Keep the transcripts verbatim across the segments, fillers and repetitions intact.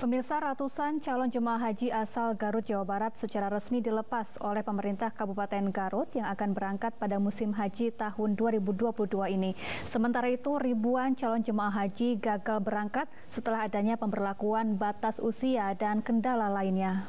Pemirsa, ratusan calon jemaah haji asal Garut, Jawa Barat secara resmi dilepas oleh pemerintah Kabupaten Garut yang akan berangkat pada musim haji tahun dua ribu dua puluh dua ini. Sementara itu, ribuan calon jemaah haji gagal berangkat setelah adanya pemberlakuan batas usia dan kendala lainnya.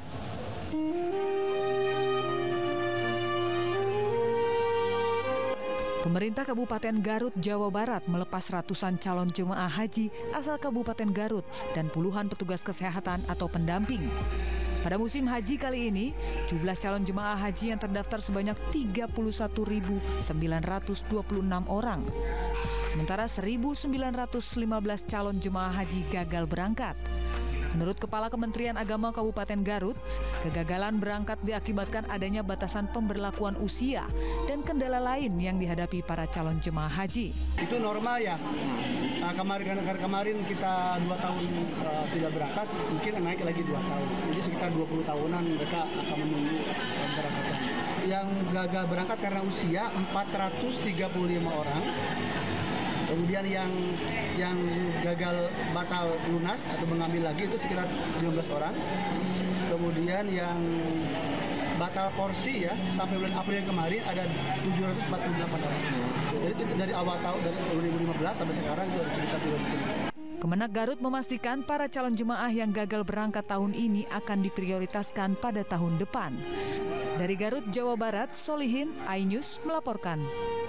Pemerintah Kabupaten Garut, Jawa Barat melepas ratusan calon jemaah haji asal Kabupaten Garut dan puluhan petugas kesehatan atau pendamping. Pada musim haji kali ini, jumlah calon jemaah haji yang terdaftar sebanyak tiga puluh satu ribu sembilan ratus dua puluh enam orang. Sementara seribu sembilan ratus lima belas calon jemaah haji gagal berangkat. Menurut Kepala Kementerian Agama Kabupaten Garut, kegagalan berangkat diakibatkan adanya batasan pemberlakuan usia dan kendala lain yang dihadapi para calon jemaah haji. Itu normal ya. Nah, kemarin kemarin kita dua tahun uh, tidak berangkat, mungkin naik lagi dua tahun. Jadi sekitar dua puluh tahunan mereka akan menunggu keberangkatan. Yang gagal berangkat karena usia empat ratus tiga puluh lima orang. Kemudian yang yang gagal batal lunas atau mengambil lagi itu sekitar lima belas orang. Kemudian yang batal porsi ya sampai bulan April kemarin ada tujuh ratus empat puluh delapan orang. Jadi dari awal tahun dari dua ribu lima belas sampai sekarang itu sekitar tiga ratus. Kemenak Garut memastikan para calon jemaah yang gagal berangkat tahun ini akan diprioritaskan pada tahun depan. Dari Garut, Jawa Barat, Solihin, iNews melaporkan.